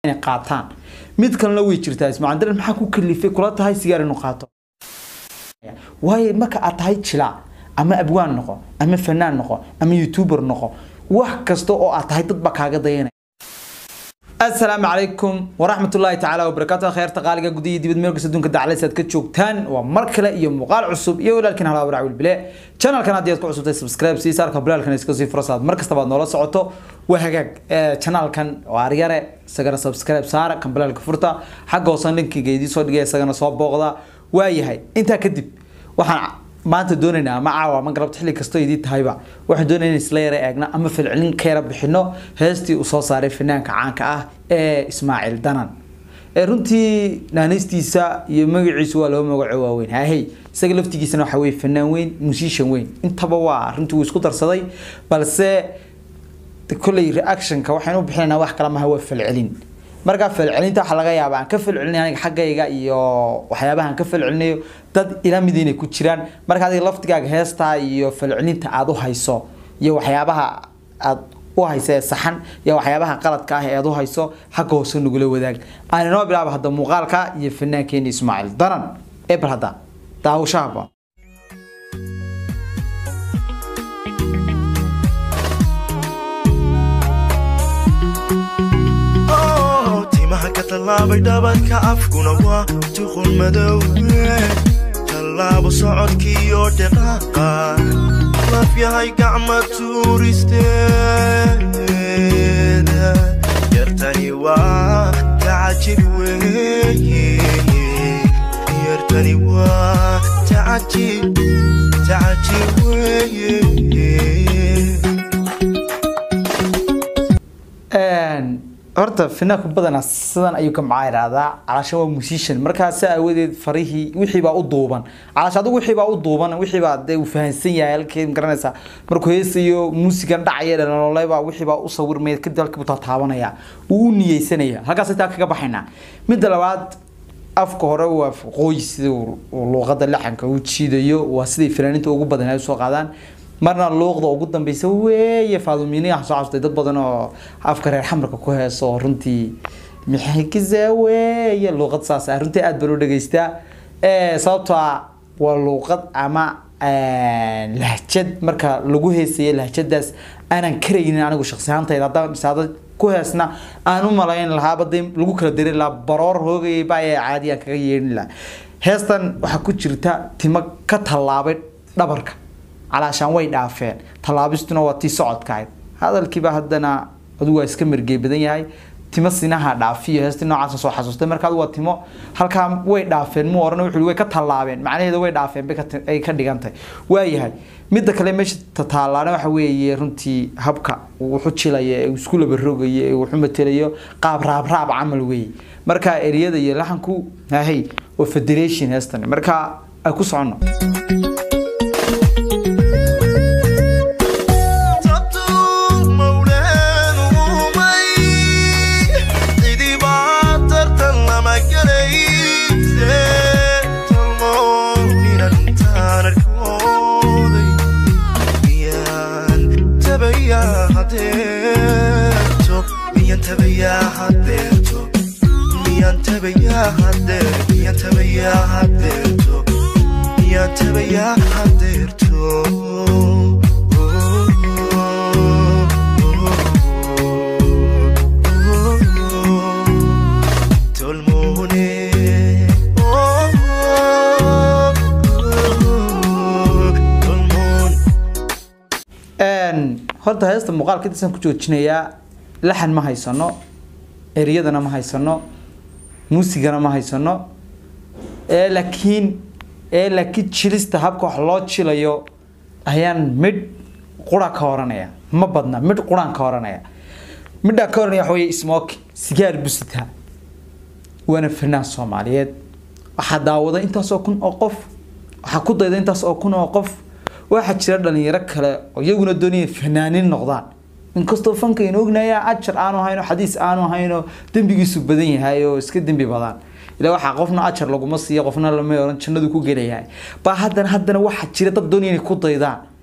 qaataan mid kalena way jirtaa ismaaciil daran maxaa ku kalifay kula tahay sigaar inuu qaato waaye marka aad tahay jila ama abwaan noqo ama fanaan noqo ama youtuber noqo wax kasto oo aad tahay dad ba kaaga dayanay السلام عليكم ورحمة الله تعالى وبركاته خير تقاليق قدية دي بدمرك سدون كده على سد كتشوكتان ومركلة يوم مقال عصب يولا لكن هلا برعول بلاء channel كان عادي يتقو عصب سبسكرايب سيسار قبل لكن يسكو فرصة مركز طبعا نولا صعوته وهجاج channel كان وعريارة سجنا سبسكرايب سارة قبل لك فرصة حق وصل لينك جديد صار جاي سجنا صوب بغضة وأي هاي أنت كذب وحنا ما تدوننا معه ما قربت حلي كستوي دي تهيبا واحد دوننا سلاير أجنا أما في العلن كيرب بحنو هستي وصوص عارف فنانك عنك إسماعيل دنان runtii naanistiisa iyo magaciisu waa loo magaco weyn hay isaga laftigiisana waxa weey fanaan weyn musician weyn intaba waa runtii isku darsaday balse kulay reaction ka waxaan u bixinaa wax kala ma hawa falcelin marka falcelinta waxa laga yaabaa ka falcelin aniga xaggayga iyo waxyaabahan ka falcelinayo dad ila midina ku jiraan marka adiga laftigaaga heesta iyo falcelinta aad u hayso iyo waxyaabaha aad وهاي صحن يا وحيابها قلت كاه يدو هايسو حق وصل نقول وداك أنا نوع بلعب هذا مقالك يفنان كين إسماعيل درن إبر هذا تاو شعبه تيمها كتلا بيدابن كأفكون وا تخون مدو تلا بصعد كيو دقاقا لا في هاي قعمة تورستين يرتني وا تعجب ويه يرتني وا تعجب ويه horta finaanku badan sidan ayuu ka macayraadaa calaasha waa musician markaas awadeed farihi wixii baa u duuban calaasha adigu wixii baa u duuban wixii baa u fahansan yahay halkeen garanaysa markuu heesayo muusigan dhacaya nololeyba wixii baa u sawirmeed ka dalka buta taabanaya uu niyeysanaya halkaas taa kaga baxayna mid labaad afka hore waa qoysid luqada laxanka uu jiidayo waa sidii fanaaniinta ugu badan ay soo qaadaan marna luuqda ugu dambaysa weeye faadumiini ah soo castay dad badan oo afka reer xamarka ku heeso runtii maxay ka weeye luuqad saas ah runtii aad baro dhageystaa sababtoo waa luuqad ama lahjad marka lagu heesay lahjadaas aanan kareynin anigu shakhsi ahaantayda hadaan dhisaado ku heesna aan u malayn lahaa baday lagu kala diray la baroor hoogay baa caadi ah kaga yeerin la heestan waxa ku jirta timo ka talaabay dhabarka علشان وين دافين طلابستنا واتي صعد كايد هذا الكبا هدنا أدوه إسكمر جي بدن ياي تمسينها دافيه هستنا عصا صو حسوس تمر كادو واتيمو هل كام وين دافين مو ورنا وحلوه كطلابين معناه هذا وين دافين بك أي كديجانته ويا هاي مدة كلمة تطالعنا وحوي رنتي هبكة وحشيلة وسكول بالرجية وحمة ليه قاب راب عمل وي مركا إريادة يلحنكو هاي وفدريشن هستنا مركا أكوس عنه horta heesta muuqaalka inta ku joojinaya laxan ma haysano eriyadana ma haysano muusigana ma haysano laakiin chilista habka wax loo chilayo ayaan mid qura ka horanaya ma badna mid quraan ka horanaya midda ka horanaya waxa smoke sigaar busita wana fanaan Soomaaliyeed waxa daawada intaas oo kun oo qof waxa ku dayda intaas oo kun oo qof waxa jira dhalinyaro kale oo iyaguna doonayay fanaanin noqdaan inkastoo fanka inuu ognaaya ajar aanu hayno xadiis aanu hayno dambigiisu badan yahay oo iska dambi badan ila waxa qofna ajar lagu ma siiyo qofna lama oran jannadu ku gelayahay ba haddana waxa jira dad doonayay ku daydaan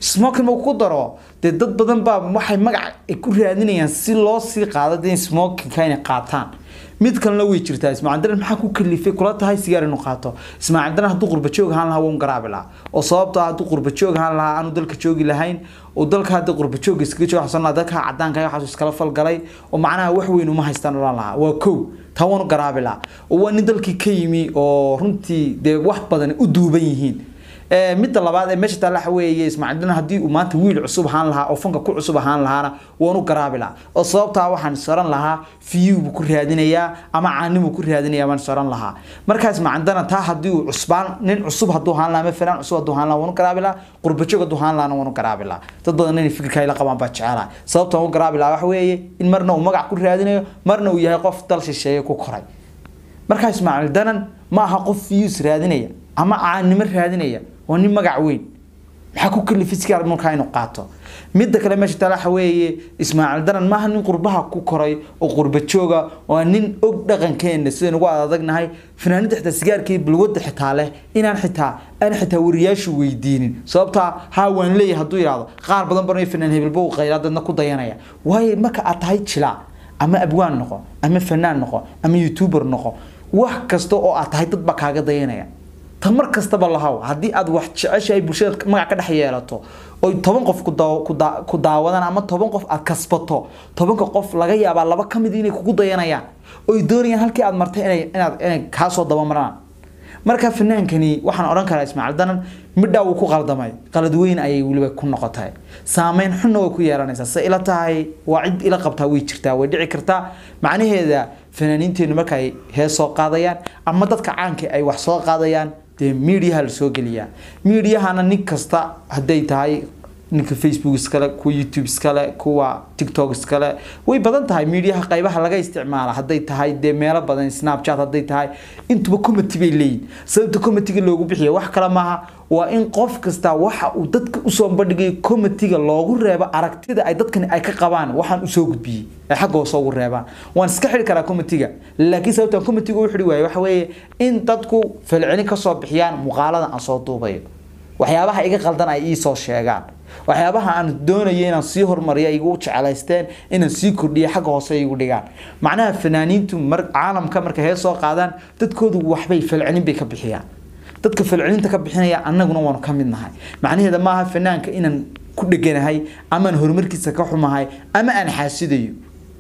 smoking ma ku daro dad badan baa waxay magac ku raadinayaan si loo sii qaado in smoking ka inay qaataan mid kalena way jirtaa Ismaaciil Daran maxaa ku kalifay kula tahay sigaar inuu qaato Ismaaciil Daran haduu qurba joog ahaan lahaa wuu garaabila oo sababta haduu qurba joog ahaan lahaa aanu dalka joogi lahayn oo dalka hadda qurba joog iska joog xasan dadka cadaanka ay xasuus kala fal galay oo macnaha wax weyn uma haystaan lahaa waa koow tawan garaabila oo waa nin dalkii ka yimi oo runtii wax badan u duuban yihiin mid labaad ee meesha taala weeye Ismaaciil Daran hadii uu maanta wiil cusub ahaan lahaa oo fanka ku cusub ahaan lahaana waanu garaabila oo sababta waxaan saran lahaa fiyu ku raadinaya ama caanimu ku raadinaya waan saran lahaa markaas Ismaaciil Daran taa hadii uu cusbaan nin cusub haduu ahaan lahaa fanaan cusub haduu ahaan lahaa waanu garaabila qurba joog haduu ahaan lahaana waanu garaabila dad badan in fikirka ay la qabaan baa jecela sababta uu garaabila wax weeye in marna uu magac ku raadinayo marna uu yahay qof dal shisheeye ku koray markaas Ismaaciil Daran ma aha qof fiyu raadinaya ama caanimo raadinaya وني مقع وين حكو كل فيسكار من كاينو قاطو ميدا كلا ماشي تالا حويه Ismaaciil Daran ما هنين قربها كو كوراي او قربة جوغا وانين اوغ دقن كين سيدان ugu adagnahay fanaanada xita sigaarkii balwada xitaa leh inaan xitaa wariyaashu weydiinin sababta ha waan leeyahay haduu yiraahdo qaar badan badan fanaan hebel buu qayladna ku dayanaya way marka aad tahay jila ama abwaan noqo ama fanaan noqo ama youtuber noqo wax kasto oo aad tahay dad ba kaaga dayanaya tamar kastaba lahaw hadii aad wax jeceshay bulshada magac ka dhaxyeelato oo 10 qof ku daawadaan ama 10 qof aad kasbato 10 qof laga yaaba laba kamid inay kugu dayanayaan oo doonayaan halkii aad martay inay ka soo daba maraan marka fanaankani waxaan oran karaa Ismaaciil Daran midda uu ku qaldamay qalad weyn ayay waliba ku noqotay saameyn xun oo ku yeeranaysa si ila tahay waa cid ila qabtaa way jirtaa way dhici kartaa macnaheeda fanaaniinteenu markay heeso qaadayaan ama dadka caanka ay wax soo qaadayaan media hal soo galiya media hana nin kasta haday tahay ninka Facebook iskala ku YouTube iskala kuwa TikTok iskala way badan tahay media qaybaha laga isticmaalo haday tahay meelo badan Snapchat haday tahay intuba committee bay leeyihiin sababta committee loogu bixiyo wax kala maaha waa in qof kasta waxa uu dadka u soo bandhigay committee loogu reebo aragtida ay dadkan ay ka qabaan waxaan u soo gudbiyay ay xaq oo soo reebaan waan iska xiri karaa committee laakiin sababta committee uu xiri waxa weeye in dadku falcelin ka soo bixiyaan muuqaalada aan soo duubay waxyaabaha iga qaldan ay ii soo sheegaan waxyaabaha aan doonayay inaan sii hormariyo igu jecelaysteen inaan sii kordhiyo xaq hoose igu dhigaan macnaha fanaaniintu caalamka marka hees soo qaadaan dadkoodu waxbay falcelin bay ka bixiyaan dadka falcelinta ka bixinaya annaguna waan ka mid nahay macnaheeda ma aha fanaanka inaan ku dhaganahay ama aan horumarkiisa ka xumahay ama aan xaasidayo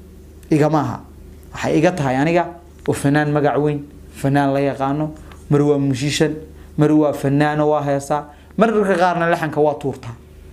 igamaha waxay iga tahay aniga oo fanaan magac weyn fanaan la yaqaano marwa mushishan marwa fanaan oo heesa mararka qaarna laxanka waa tuurta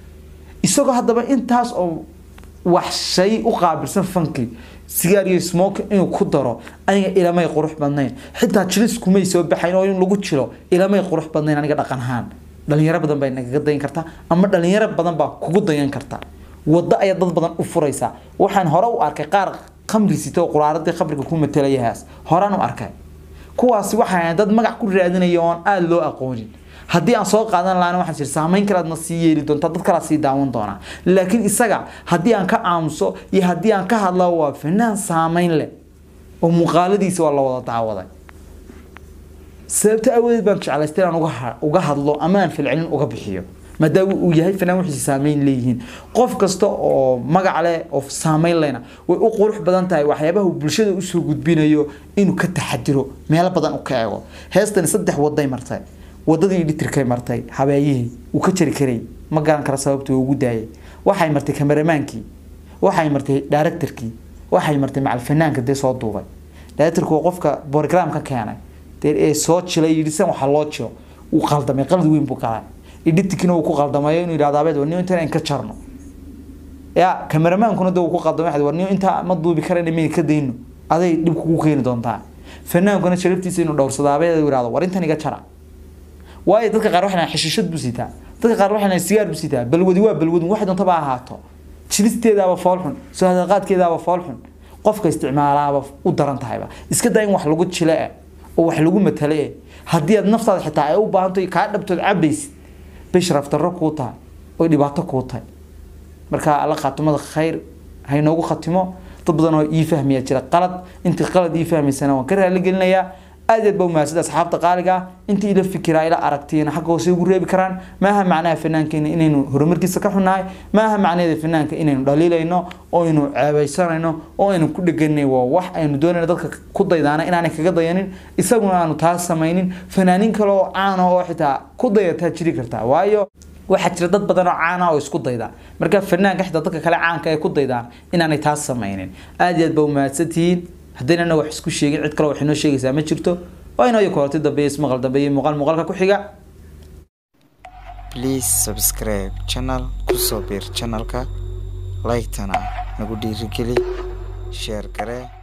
isagoo hadaba intaas oo wax shay u qaabilsan fanki sigaar iyo smoke inuu ku daro aniga ilamay qurux badnayn xitaa jilis kumay soo baxayn oo in lagu jiro ilamay qurux badnayn aniga dhaqan ahaan dhalinyaro badan bay naga dayn kartaa ama dhalinyaro badan baa kugu dayan kartaa wada ay dad badan u furaysa waxaan hore u arkay qaar khamri sito quraaradii khamriga ku matalayaas horaan u arkay kuwaasi waxay dad magac ku raadinayaan oo aad loo aqoonin hadii aan soo qaadan laana waxaan sir saameyn kala adna sii yeeli doonta dad kala sii daawan doona laakiin isaga hadii aan ka aamuso iyo hadii aan ka hadlo waa fanaan saameyn leh oo muuqaaladiisa waa la wada daawaday sababta awood baan jecelaystay aan uga hadlo ama aan filcilin uga bixiyo maadaama uu yahay fanaan wixii saameyn leeyihiin qof kasta oo magac leh oo saameyn lehna way u qurux badan tahay waxyaabaha bulshada u soo gudbinayo inuu ka taxadiro meel badan u ka eego heestan 3 waday martay wadadii editorkay martay habeeyihii uu ka jari karay ma garan kara sababta uu ugu daayay waxay martay kameramaankii waxay martay directorkii waxay martay macal fanaanka soo duubay directorku qofka programka keenay ee soo jilay yirisan waxa loo jiro uu qaldamay qalad weyn buu galay editkina uu ku qaldamay inuu yiraahdo abeed wadniyo inta aan ka jarno ya kameramaankuna uu ku qaldamay wadniyo inta ma duubi kareen meel ka deeyno aday dib kugu keeni doontaa fanaankuna sharaftiisa inuu dhowrsado abeed uu yiraahdo war intan iga jara واي dadka qaar waxna xishishad busita dadka qaar waxna sigaar busita balwadi waa balwadi wax doonta baa ahaato jilisteedaaba foolxun soo hadalqaadkeedaaba foolxun qofka isticmaalaaba u daran tahayba iska daa in wax lagu jilaa oo wax lagu matale hadii aad naftaada xitaa ay u baahanto ka dhabtood cabays bishraf darro ku tahay oo dhibaato ku tahay marka alla qaatumada khayr hay noogu khatimo dad badan oo ii fahmiya jira qalad inta qalad ii fahmaysana waan ka raali gelinayaa aad baa maasida asxaabta qaaliga intii ila fikira ila aragtiyana xaq hoose ugu reebi karaan maaha macnaha fanaankeena inaynu horumarkiisa ka xunahay maaha macnaheeda fanaanka inaynu dhaliilayno oo aynu ceebaysanayno oo aynu ku dhaganay wax aynu doonayno dadka ku daydaana inaanay kaga dayanin isaguna aanu taas samaynin fanaanin kale oo caan oo xitaa ku dayata jiri karta waayo waxa jira dad badan oo caan ah oo isku dayda marka fanaanka xitaa dadka kale caanka ay ku daydaan inaanay taas samaynin aad baa maadsantiin haddana wax isku sheegin cid kale wax inoo sheegaysa ma jirto oo inoo yokortay dambeeyay ismaqal dambeeyay muuqaalka ku xiga please subscribe channel kusoo bir channelka like tana nagu dhiirigeli share kare